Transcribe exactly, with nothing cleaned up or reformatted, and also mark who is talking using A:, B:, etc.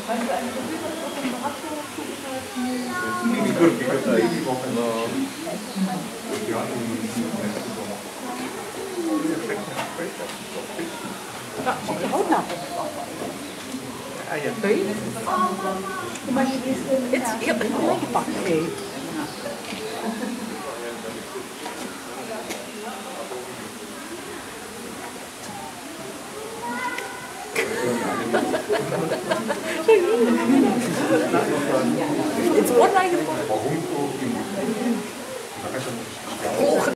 A: Op je hout nou. Kun je? Maar het is heel lekker pakken. It's one night.